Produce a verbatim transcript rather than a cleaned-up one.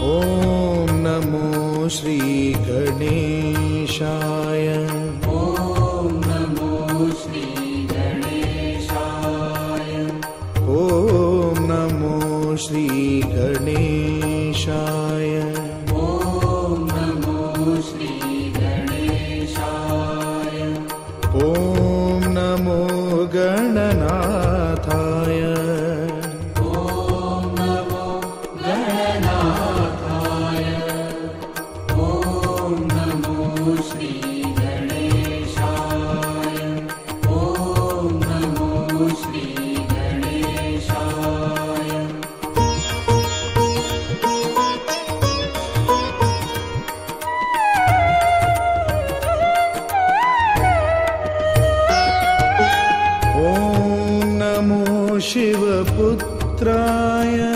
ॐ नमो श्री गणेशाय। ॐ नमो श्री गणेशाय। ॐ नमो श्री गणेशाय। ॐ नमो श्री गणेशाय। ॐ नमो गणनाथाय। ॐ नमो गणनाथाय। ॐ नमो श्री गणेशाय। ॐ नमो श्री गणेशाय। ॐ नमो शिवपुत्राय।